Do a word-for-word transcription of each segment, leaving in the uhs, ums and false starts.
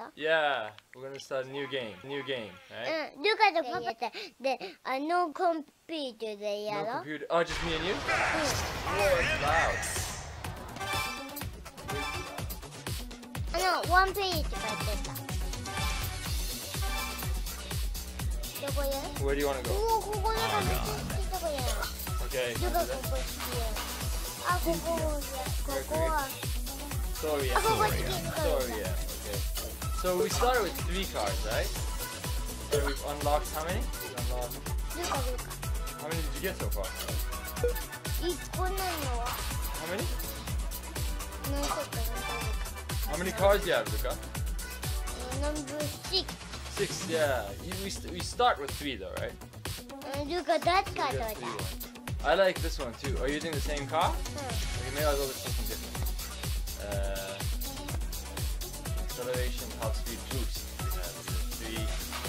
Yeah, we're gonna start a new game. New game, right? Mm, Luca to Papa the uh, no computer there, yeah. No computer. Oh, just me and you? Whoa, it's loud. No, one page って書いてた。どこや? Where do you want to go? おお、ここなんかめっちゃ好きなとこや。 Okay. ルカここ好きや。あ、ここや。ここは。 Sorry, yeah. あ、ここ好き。 Sorry, yeah. Okay. So we started with three cars, right? So we've unlocked how many? We unlocked... ルカルカ。 How many did you get so far? いっこないのは。 How many? 何個か何個か。 How many cars do you have, Luca? Number six. Six, yeah. You, we, st we start with three though, right? Uh, Luca, that So car we got three ones. I like this one too. Are you using the same car? Hmm. Okay, maybe I'll go with something different. Uh, acceleration, top speed, boost. We have three.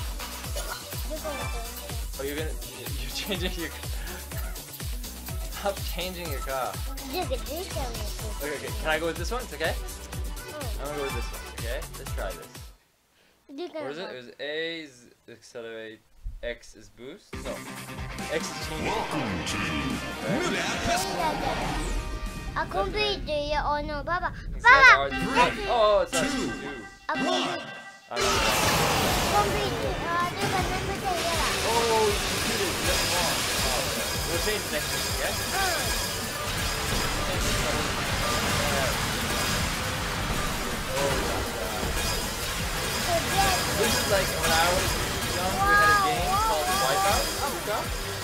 Oh, you're gonna... You're changing your... Stop changing your car. Okay, okay. Can I go with this one? It's okay? I'm gonna go with this one, okay? Let's try this. What is it? It was A is accelerate, X is boost. No, X is change. A computer, yeah, oh no, Baba. Baba! Baba! Oh, it's not two. A computer. Computer. Ah, Luca, number ten, yeah. Oh, you computer is just wrong. Oh, okay. We'll change the next one, okay? This is like when I was young, we had a game called Wipeout. Luca?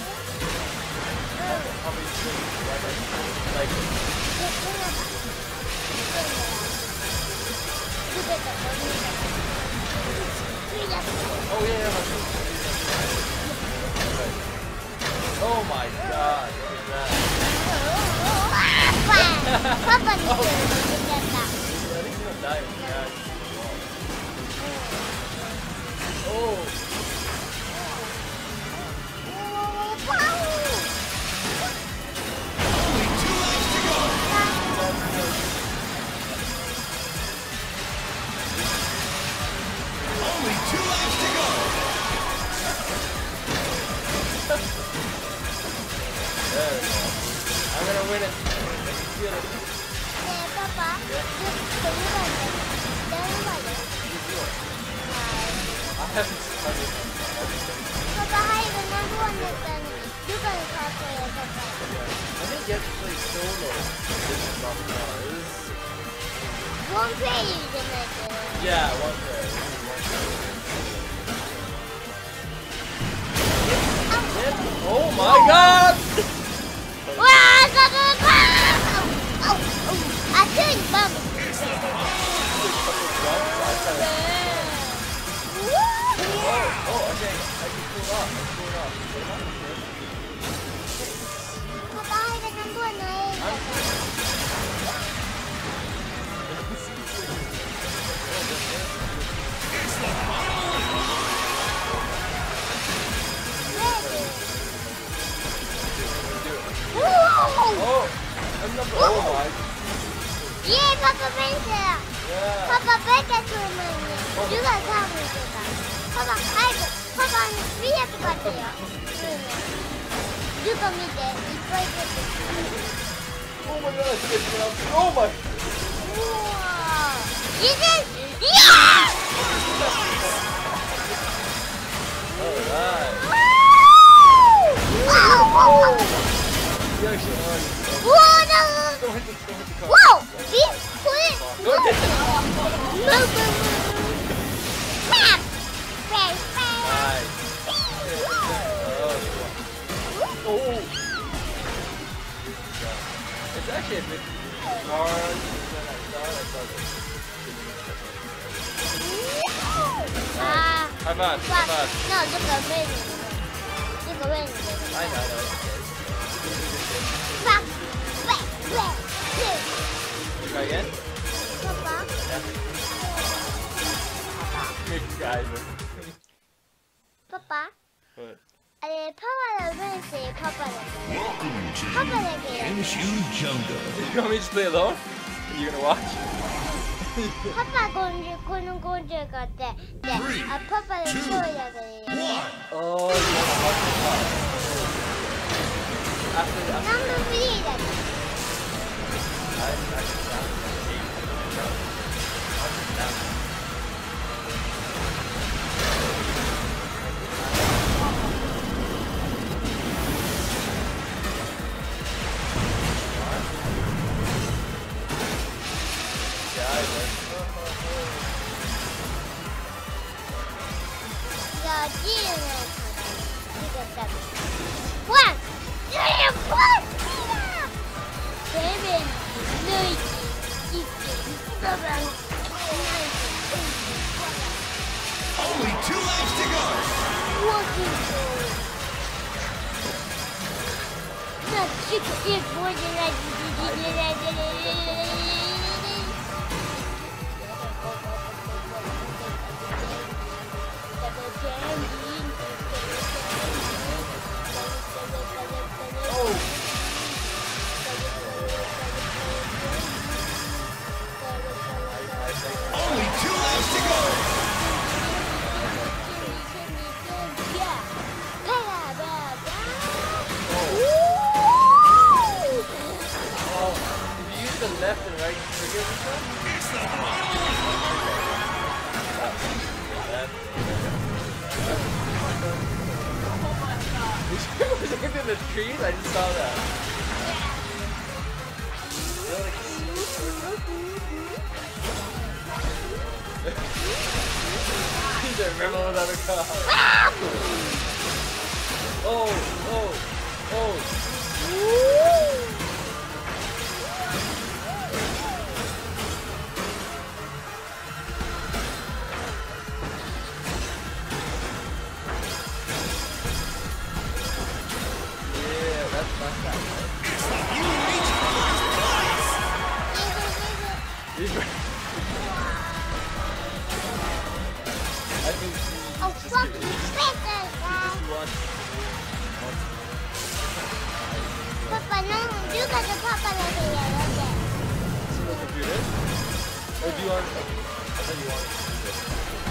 How many things? Like, oh yeah, yeah. Oh my god, look at that. Papa needs to look at that. At least you don't die when you crash. Oh. Only two laps to go. Only two laps to go. There we go. I'm gonna win it. I can feel it. Yeah, Papa. Yeah. I haven't started. Papa, hi, the number one is done. You can talk to your Papa. I didn't get to play solo. This is not cars. One player you can make it. Yeah, one player. Oh my god! Wow, Papa! Oh, oh, oh. I think bum. Oh, oh, okay. I can pull off. I can pull off. Papa, hi, the number one is. Oh, I'm number oh my. Yeah, Papa Bencher. Yeah. Papa Bencher to me. You got time with it. Papa, hi, Papa, we have to cut here. You can meet it. It's right there. Oh my god, it's getting up. Oh my. Wow. You did. Yeah! Alright. Wow! You actually are. Whoa, no! Don't hit the, don't hit the car. Whoa! This put Don't hit the car. Move, move, move. Bam! Bang, bang. Nice. Oh. It's actually a bit hard. Ah. How much? How much? No, look at me. Look at me. I know, I know. Back, back, back, back. Try again? Papa? Yeah. Big guy. Papa? What? Uh, Papa doesn't say Papa doesn't. Welcome to Papa doesn't. Kenshu Jungle. You want me to just play alone? Are you gonna watch? パパゴンジュこのゴンジュ買ってで、あパパで超やるよ。 Oh, you want to hug the car? After, after ナンバースリーだね。 I actually sound like eight. One, three, four, seven, eight, six, seven, nine, Only two laps to go. walking forward. Not six, six, more than that. Only two laps to go. Oh, did you use the left and right trigger this time? It's the Was it in the trees? I just saw that. He's a rebel without a car. Oh, oh, oh. I think Oh, fuck you, better, guys. Papa, no, you got the Papa right here, okay? So what to do this? Or do you want? I thought you wanted to do this.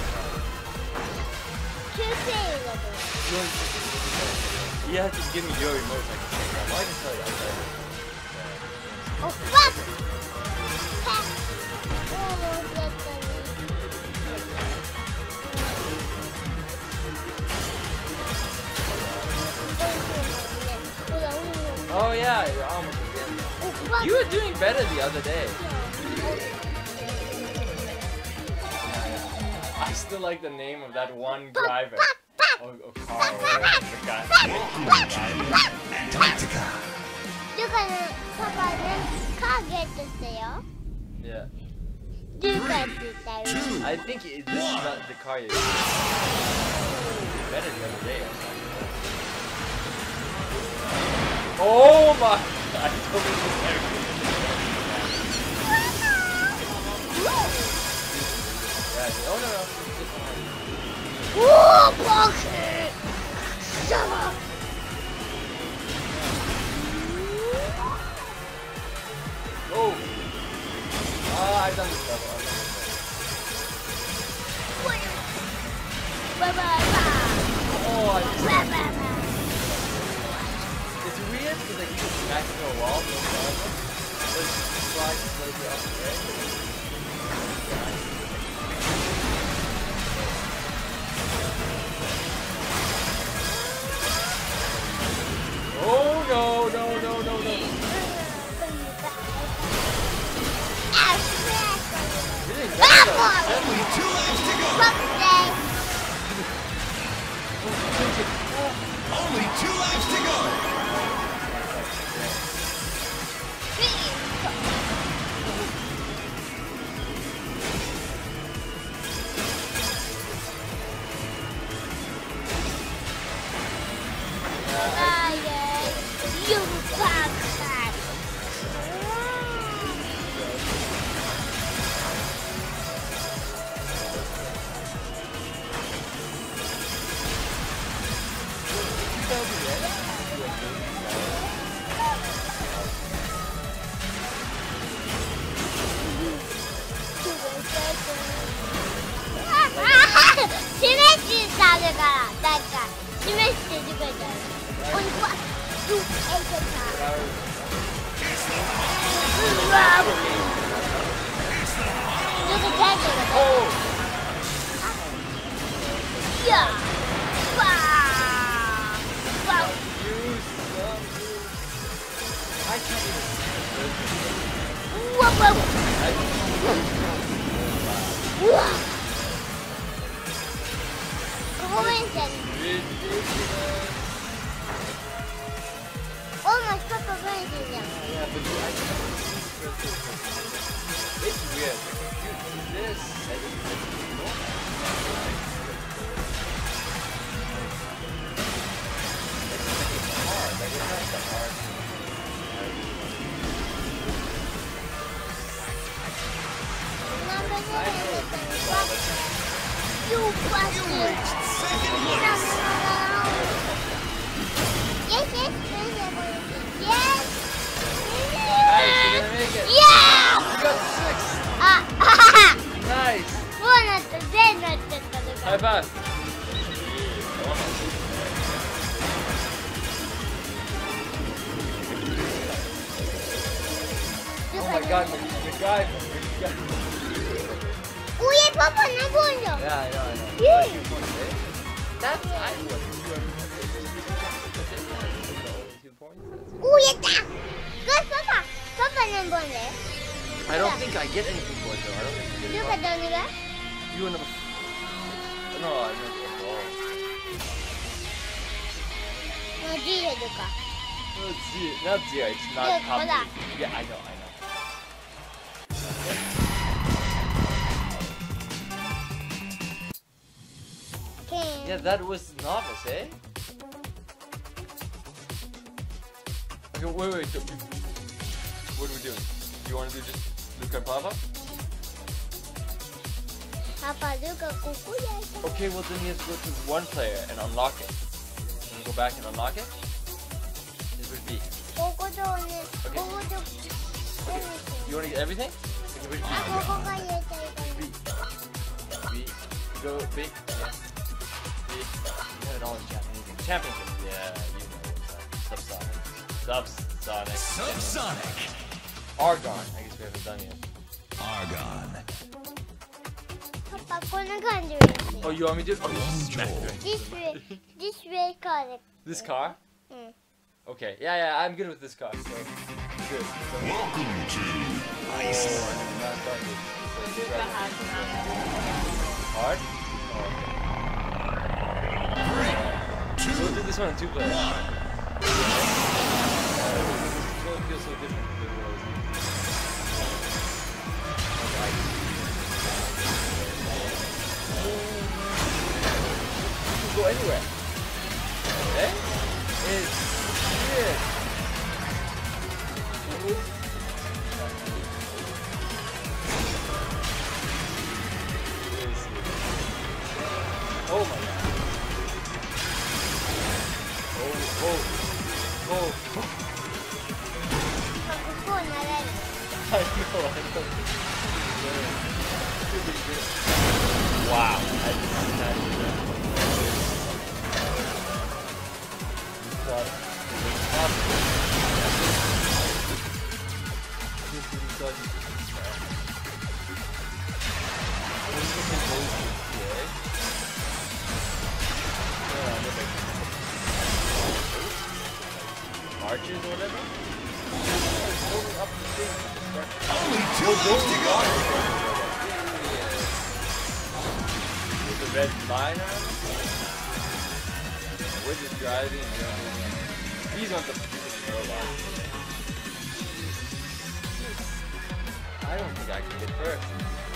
Two things. You, want to, you have to give me your remote. I can take that. Well, I can tell you. I'll tell you. Oh, fuck! Pass. Oh, get the Oh yeah, you're almost again. Oh, fuck. You were doing better the other day. I still like the name of that one driver. Or, or car, or whatever the guy. Antarctica. Look at the Papa, then car get this there. Yeah. Look at this there. I think it, this is not the car you did better the other day. Oh my! I totally just everything. Yeah, oh no no. Oh, bucket! Shut up! Oh! Ah, I've done this level. I've done this Bye bye bye! level. Oh, I just... Bye bye bye! It's weird because like you can smack into a wall, no problem. But it just slides slightly off the edge. Oh no, no, no, no, no. Really? That's Only two laps to go. Only two laps to go. You bastard! だからだから示してくれたよ。ここにバッとえいけた。うわー。ちょっとタイトルが。いや。わー。わー。うわうわ。うわ。ここまで来たね。Almost put the brains in them. Yeah, but I it's weird. You do this, and it's normal. It's pretty hard. Like it's not that hard. Number seven. You bastard! Yes, yes, yes. Nice, you're gonna make it. Yeah! You got six. Ah, Nice. one at the ten at the High five. Oh my God, the, the guy, the guy. Oh yeah, Papa, I'm going to. Yeah, I know, I know. Yeah. That's I was. Two points. Oh yeah, good, Papa. Papa, I'm going to. I don't think I get anything for it though. I don't think you get Luca, don't you? You and the. No, I don't get the ball. No, zero, Luca. No, it's zero. Not zero. It's not Look, top hold on. eight. Yeah, I know, I know. Okay. Yeah, that was novice, eh? Okay, wait, wait. So, what are we doing? Do you want to do just Luca and Papa? Papa, Luca, kuku ya. Okay, well then you have to go to one player and unlock it. And go back and unlock it? This would be. Koko to ne. Okay. Koko to. You want to get everything? Okay, which Ah, B? koko ga yaetai B. B. Go B. Yeah. B. You have it all in Japanese. Championship. Yeah, you know what's up. Subsonic. Subsonic. Subsonic. Argon. I guess we haven't done yet. Argon. Papa, こんな感じですよ。 Oh, you want me to? Oh, you smacked it. This way, this way car. This car? Mm. Okay. Yeah, yeah. I'm good with this car. So good. So, Welcome to oh, Iceland. I'm not done with this. Luca has Hard? Three, We'll two, do this one in two players. It feels so different. You can go anywhere. Okay? It's shit. Oh my God. Oh, oh, oh. Papa, こうなれる。 I know, I know. Wow. I did not do that. Thought it was possible. Just when you thought you could start. What is this supposed to be, eh? Yeah, I guess I can. Marches or whatever? Up the thing. only two laps to go. With the red line on it? We're just driving and driving. He's on the robot. I don't think I can get first.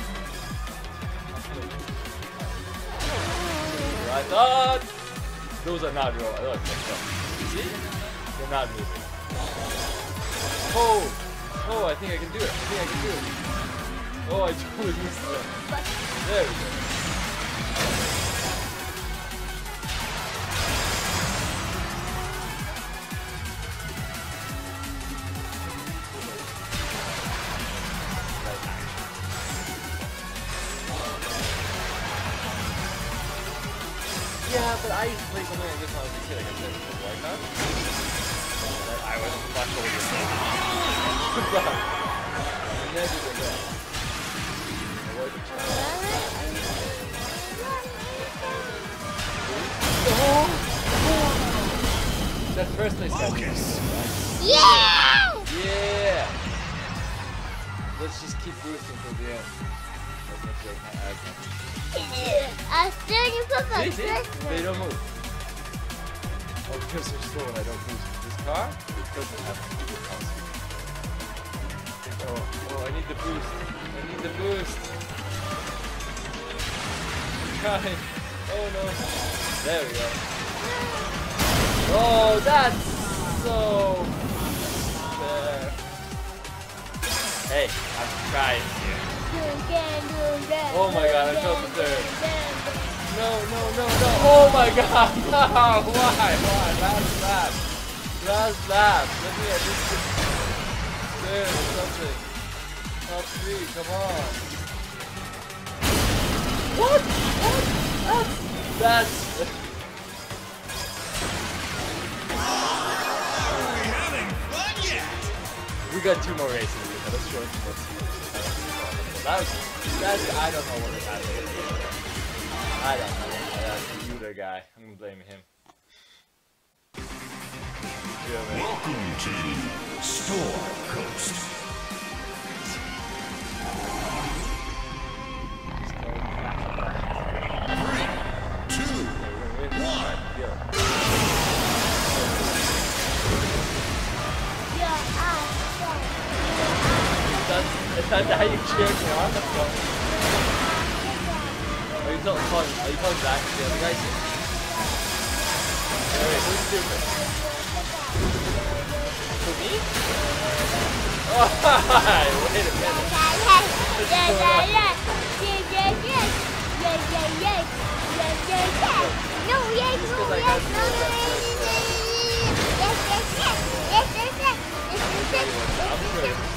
I thought those are not robots. Those are just, see? They're not moving. Oh! Oh, I think I can do it. I think I can do it. Oh, I totally missed that. There we go. Yeah, but I used to play something like this when I was a kid, like I said, with Luca. I was much older than that. I never did that. I wasn't trying. That first place. Focus. Yeah! Yeah! Let's just keep boosting till the end. Let's make sure I can't add I still you put my See, see? They don't move. Oh, because they're slow and I don't boost. This car, it doesn't have good constant. Oh, oh, I need the boost. I need the boost. I'm trying. Oh no. There we go. Oh, that's so fair. Hey, I'm trying here. Oh my god, I felt the third. No, no, no, no. Oh my god, no. Why? Why? Last lap. Last lap. Let me at least get third or something. Top three, come on. What? What? That's... That's... Are we having fun yet? We got two more races. Let's show it. That was, that's, I don't know what it happened. I don't know. That's the Luca guy. I'm gonna blame him. Yeah, Welcome to Store Coast. Three, two, one. Is that how you cheer me on? That's fun. Are you calling, are you calling back to the other guys? Wait, who's stupid? For me? Oh, hi! Wait a minute. What's going on? No, yes, no, yes, no, no, yes, yes, yes, yes, yes, yes, yes, yes,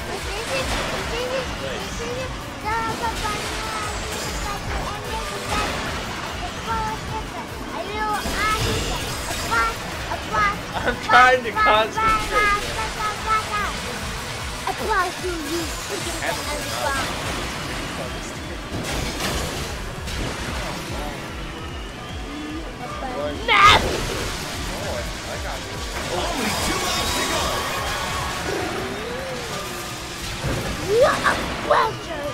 I'm trying to concentrate. Apply to you. Math! Oh, I got you. Only two laps to go. What a pleasure!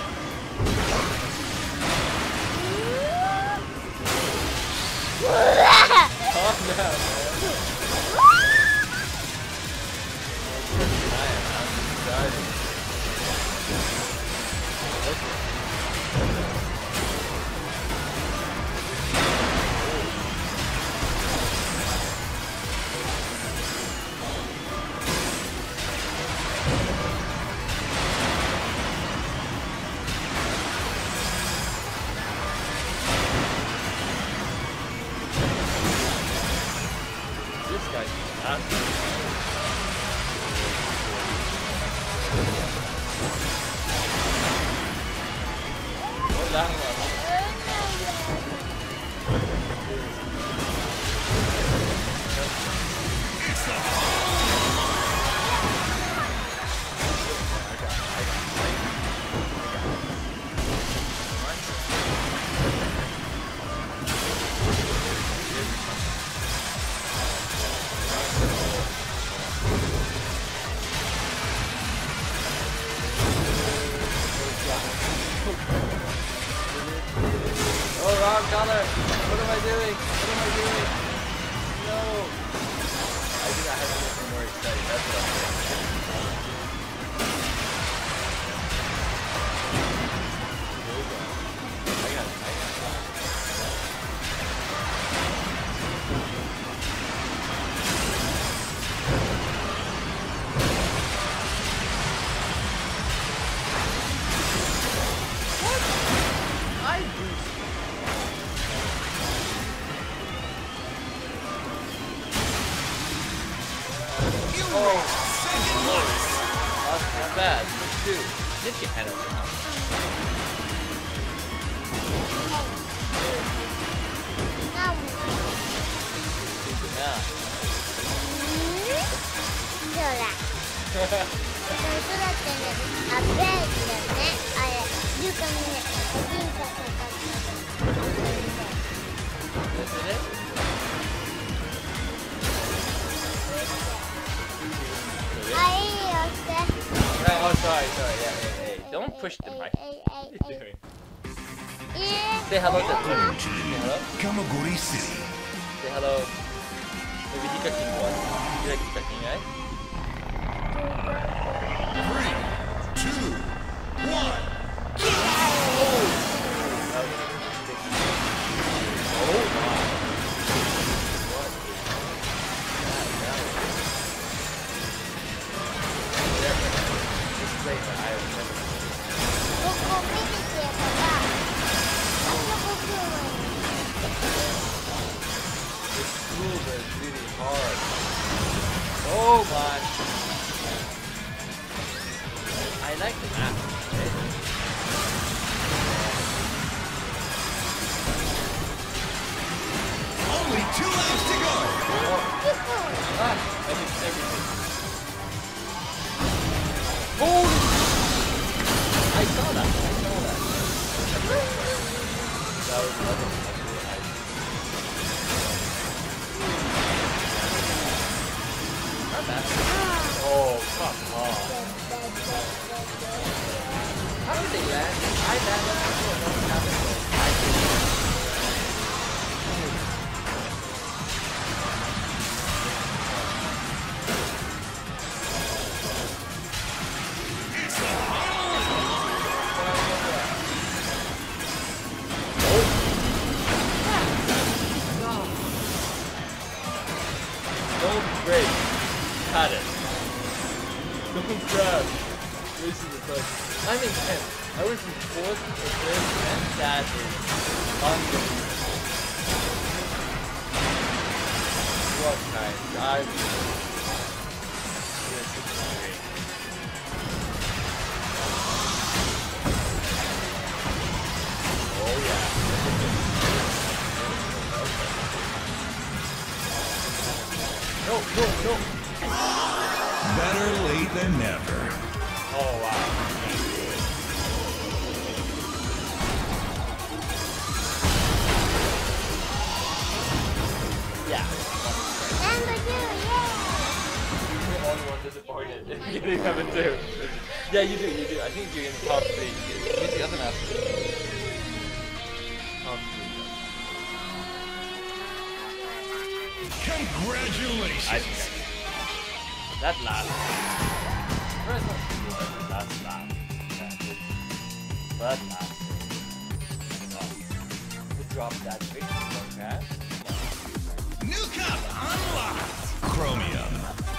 Calm down, man. Connor, what am I doing? What am I doing? No. I think I have to get some more excited. That's what I'm doing. I got it. I got it. What? I boost. Oh, second place. That's not bad. Let's do. Get your head over now. Now あ、ベージだよね。あれ、ルカにね、おじいちゃんかかった。あ、いいよ、して。 Oh, sorry, sorry. Yeah, hey, hey. Don't push the mic. What are you doing? Say hello to Say hello. Kamaguri City. Say hello. Maybe Hikakin one. You like Hikakin, right? Three, two, one. Oh my. This place that I have never seen. It's cool, but it's really hard. Oh my. I like the map. Okay? Only two laps to go. Ah, I missed everything. Holy! I saw that. I saw that. That was lovely. Not bad. Oh, come on. How did they land? I landed. I don't know what happened. I did. Don't break. Cut it. Don't grab. This is the first. I'm in tenth. I went from fourth to third, and that is unbelievable. What kind? I'm. This is great. Oh yeah. No, no, no. Better late than never. Oh wow. Yeah. Number two, yeah. You're the only one disappointed in getting number two. Yeah, you do, you do. I think you're in the top three. Who's the other master? Top three. Congratulations. I think I can. That last. First one. That's last. That last. No. To drop that big one crash. New cup unlocked. Chromium.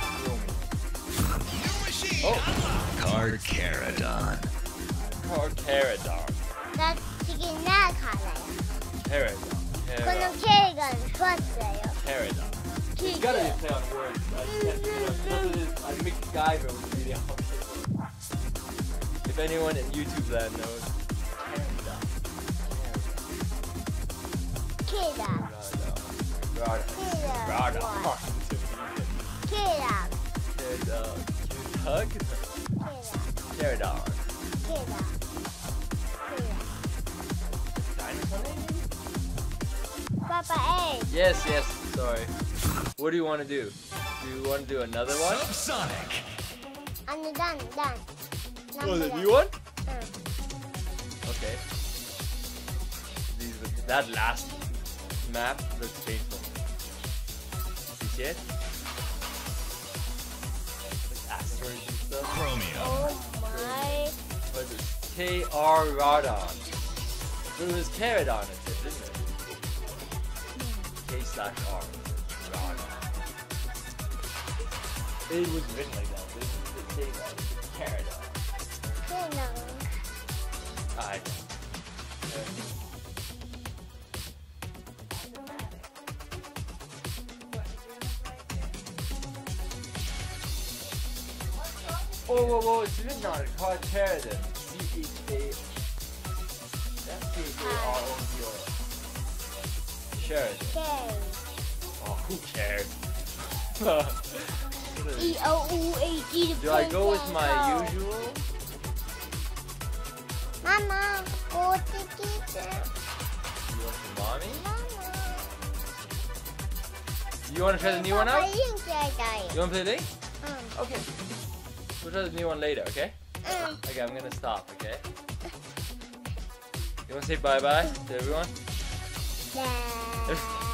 New machine Oh. unlocked. Card Caradon. Card Caradon. だ次なからよ。 Caradon. この Caradon. ケイガンファッだよ。 Caradon. ケイ You ガン gotta play on words. I can't, you know, because it is, I make MacGyver was really hard. If anyone in YouTube land knows, Caradon. ケイダン。 Radon. Radon. Radon. ケイダン。 Caradon. Hug? ケイダン。 Caradon. ケイダン。ケイダン。 Dinosaur name? Papa eight. Yes, yes. Sorry. What do you want to do? Do you want to do another one? Subsonic. あのダンダン。 Oh, the new one? う Okay. These, that last map looks painful. You see it? Like asteroids and stuff. ん。 Chromium. Oh my. What is it? K R Radon. But it was Caradon, it said, didn't it? K slash R. Radon. It was written like that. It was K like Caradon. ケイダン。 I know. Whoa, whoa, whoa, it's written on it. Called Caradon. C H A. That's C H A R O D O N. Sheridan. ケイ。 Oh, who cares? E O U A G. Do I go with my usual? Mama, go to teacher. You want some mommy? Mama. You want to try the new one out? You want You want to play the? Mm. Okay. We'll try the new one later, okay? Mm. Okay, I'm gonna stop, okay? You wanna say bye-bye to everyone? Yeah.